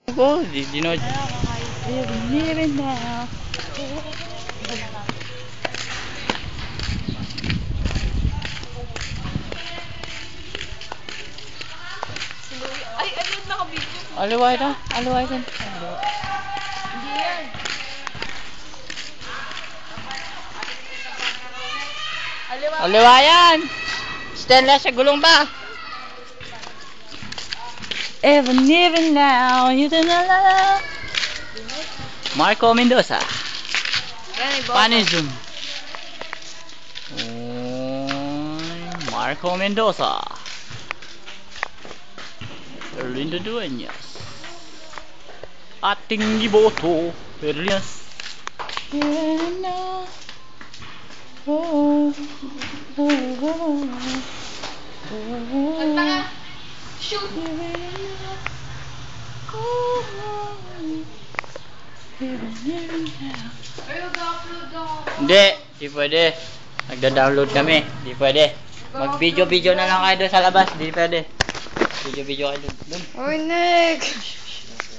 Ko, di no. Living now. Ay, ano yung nakabidyo? Aliway na, aliway ka. Hindi yan. Aliwayan! Stainless sa gulong pa. Even living now, you don't know. Marco Mendoza. Yan, iba. Paano yung zoom? Marco Mendoza. Erlindo Dueñas. Ating iboto. Erlias. You know. Oh, oh, oh, oh. Shoot! Ay, mag-upload ako. Hindi, di pwede. Nagda-download kami. Di pwede. Mag-video-video na lang kayo doon sa labas. Di pwede. Video-video kayo doon. Oy, Nick!